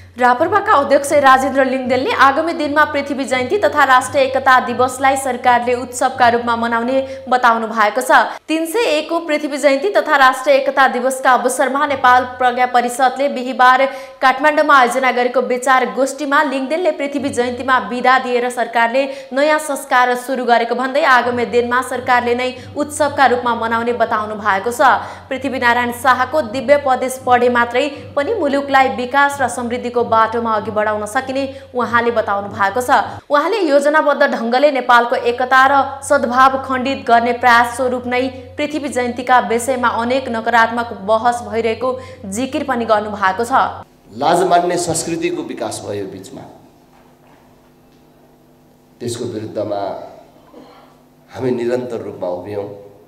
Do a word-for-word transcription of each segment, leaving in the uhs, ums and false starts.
रापरपाका अध्यक्ष राजेन्द्र लिङदेनले आगामी दिनमा पृथ्वी जयन्ती तथा राष्ट्रिय एकता दिवसलाई सरकारले उत्सवका रूपमा मनाउने बताउनु भएको छ। तीन सय एक पृथ्वी जयन्ती तथा राष्ट्रिय एकता दिवसका अवसरमा नेपाल प्रज्ञा परिषदले बिहिबार काठमाडौँमा आयोजना गरेको विचार गोष्ठीमा लिङदेनले पृथ्वी जयन्तीमा बिदा दिएर सरकारले नयाँ संस्कार सुरु गरेको भन्दै आगामी दिनमा सरकारले नै उत्सवका रूपमा मनाउने बताउनु भएको छ। पृथ्वीनारायण शाहको दिव्य उपदेश पढे मात्रै पनि मुलुकलाई विकास र समृद्धिको बाटोमा अघि बढाउन सकिने उहाँले बताउनु भएको छ। उहाँले योजनाबद्ध ढङ्गले नेपालको एकता र सद्भाव खण्डित गर्ने प्रयास स्वरूप नै पृथ्वी जयन्तीका विषयमा अनेक नकारात्मक बहस भइरहेको जिकिर पनि गर्नु भएको छ। लाज मान्ने संस्कृतिको विकास भयो बीचमा, त्यसको विरुद्धमा हामी निरन्तर रूपमा उभियौं।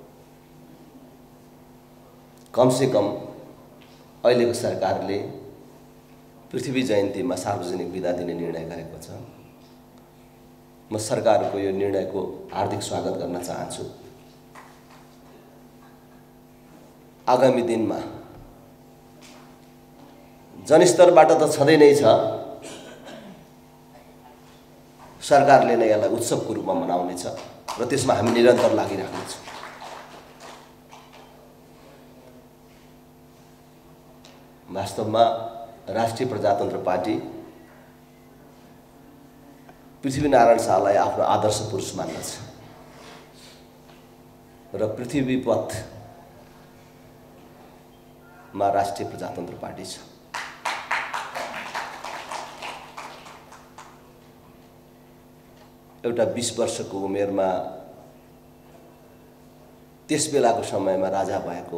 कम से कम अहिलेको सरकारले पृथ्वी जयन्तीमा सार्वजनिक बिदा दिने निर्णय गरेको छ। म सरकारको यो निर्णयको हार्दिक स्वागत गर्न चाहन्छु। आगामी दिनमा जनस्तरबाट त छँदै नै छ, सरकारले नै यसलाई उत्सवको रूपमा मनाउनेछ र त्यसमा हामी निरन्तर लागिराख्नेछौँ। वास्तवमा राष्ट्रिय प्रजातन्त्र पार्टी पृथ्वीनारायण शाहलाई आफ्नो आदर्श पुरुष मान्दछ र पृथ्वी पथमा राष्ट्रिय प्रजातन्त्र पार्टी छ। एउटा बीस वर्षको उमेरमा त्यस बेलाको समयमा राजा भएको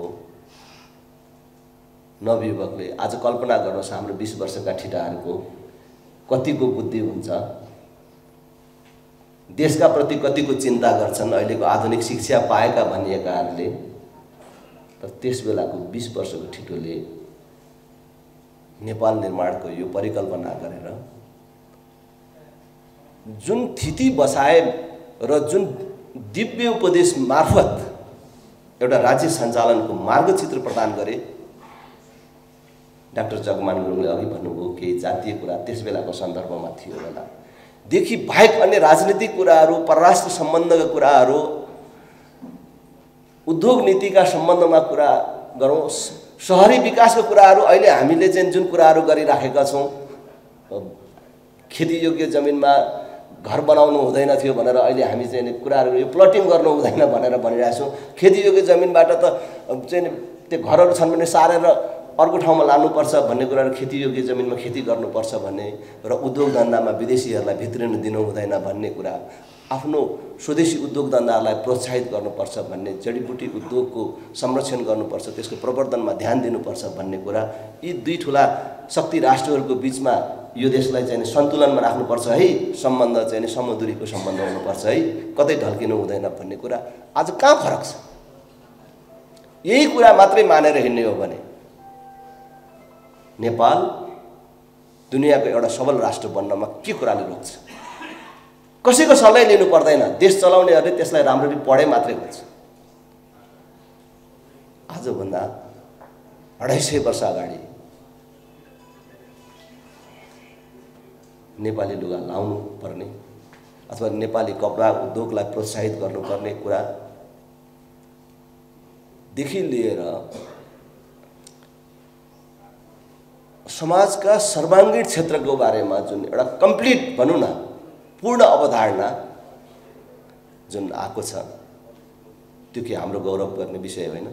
नवयुवकले आज कल्पना गर्नुहोस् हाम्रो बीस वर्षका ठिटाहरूको कतिको बुद्धि हुन्छ, देशका प्रति कतिको चिन्ता गर्छन् अहिलेको आधुनिक शिक्षा पाएका भनिएकाहरूले। तर त्यस बेलाको बीस वर्षको ठिटोले नेपाल निर्माणको यो परिकल्पना गरेर जुन थिति बसाए र जुन दिव्य उपदेश मार्फत एउटा राज्य सञ्चालनको मार्गचित्र प्रदान गरे। डाक्टर जगमान गुरुङले अघि भन्नुभयो केही जातीय कुरा त्यस बेलाको सन्दर्भमा थियो होला, देखि बाहेक अन्य राजनीतिक कुराहरू, परराष्ट्र सम्बन्धका कुराहरू, उद्योग नीतिका सम्बन्धमा कुरा गरौँ, शहरी विकासका कुराहरू अहिले हामीले चाहिँ जुन कुराहरू गरिराखेका छौँ, खेतीयोग्य जमिनमा घर बनाउनु हुँदैन थियो भनेर अहिले हामी चाहिँ कुराहरू यो प्लटिङ गर्नु हुँदैन भनेर भनिरहेका छौँ। खेतीयोग्य जमिनबाट त चाहिँ त्यो घरहरू छन् भने सारेर अर्को ठाउँमा लानुपर्छ भन्ने कुराहरू, खेतीयोग्य जमिनमा खेती गर्नुपर्छ भन्ने र उद्योग धन्दामा विदेशीहरूलाई भित्रिन दिनु हुँदैन भन्ने कुरा, आफ्नो स्वदेशी उद्योग धन्दाहरूलाई प्रोत्साहित गर्नुपर्छ भन्ने, जडीबुटी उद्योगको संरक्षण गर्नुपर्छ, त्यसको प्रवर्धनमा ध्यान दिनुपर्छ भन्ने कुरा, यी दुई ठुला शक्ति राष्ट्रहरूको बिचमा यो देशलाई चाहिँ सन्तुलनमा राख्नुपर्छ है, सम्बन्ध चाहिँ समदूरीको सम्बन्ध हुनुपर्छ है, कतै ढल्किनु हुँदैन भन्ने कुरा आज कहाँ फरक छ? यही कुरा मात्रै मानेर हिँड्ने हो भने नेपाल दुनियाँको एउटा सबल राष्ट्र बन्नमा के कुराले रोक्छ? कसैको सल्लाह लिनु पर्दैन, देश चलाउनेहरूले त्यसलाई राम्ररी पढे मात्रै हुन्छ। आजभन्दा अढाई सय वर्ष अगाडि नेपाली लुगा लाउनु पर्ने अथवा नेपाली कपडा उद्योगलाई प्रोत्साहित गर्नुपर्ने कुरादेखि लिएर समाजका सर्वाङ्गीण क्षेत्रको बारेमा जुन एउटा कम्प्लिट भनौँ न पूर्ण अवधारणा जुन आएको छ, त्यो के हाम्रो गौरव गर्ने विषय होइन?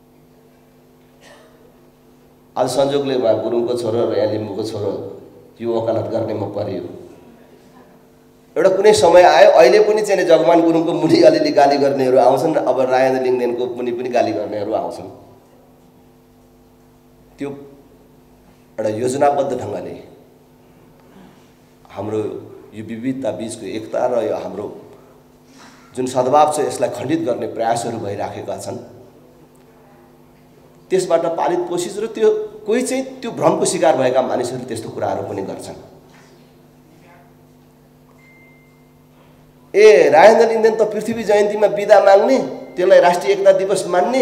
आज संजोगले उहाँ गुरुङको छोरो र यहाँ लिम्बूको छोरो यो वकालत गर्ने म परियो। एउटा कुनै समय आयो, अहिले पनि चाहिँ जगमान गुरुङको मुनि अलिअलि गाली गर्नेहरू आउँछन्, अब राजेन्द्र लिङदेनको मुनि पनि गाली गर्नेहरू आउँछन्। त्यो एउटा योजनाबद्ध ढङ्गले हाम्रो यो विविधता बीचको एकता र यो हाम्रो जुन सद्भाव छ यसलाई खण्डित गर्ने प्रयासहरू भइराखेका छन्। त्यसबाट पालित पोषित र त्यो कोही चाहिँ त्यो भ्रमको शिकार भएका मानिसहरूले त्यस्तो कुराहरू पनि गर्छन्। ए राजेन्द्र लिङदेन त पृथ्वी जयन्तीमा बिदा माग्ने, त्यसलाई राष्ट्रिय एकता दिवस मान्ने,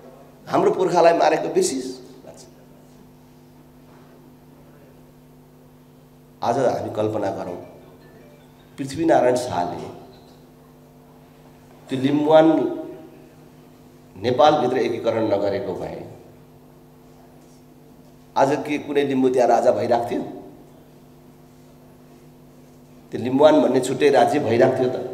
हाम्रो पुर्खालाई मारेको बिर्सिस। आज हामी कल्पना गरौँ पृथ्वीनारायण शाहले त्यो लिम्बुवान नेपालभित्र एकीकरण नगरेको भए आज के कुनै लिम्बू त्यहाँ राजा भइरहेको थियो? त्यो लिम्बुवान भन्ने छुट्टै राज्य भइरहेको थियो त?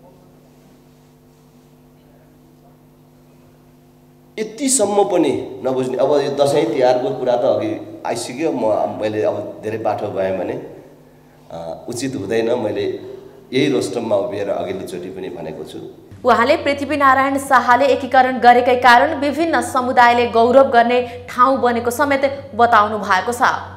यतिसम्म पनि नबुझ्ने। अब यो दसैँ तिहारको कुरा त अघि आइसक्यो, म मैले अब धेरै बाठो भएँ भने उचित हुँदैन। मैले यही रोस्टममा उभिएर अघिल्लोचोटि पनि भनेको छु। उहाँले पृथ्वीनारायण शाहले एकीकरण गरेकै कारण विभिन्न समुदायले गौरव गर्ने ठाउँ बनेको समेत बताउनु भएको छ।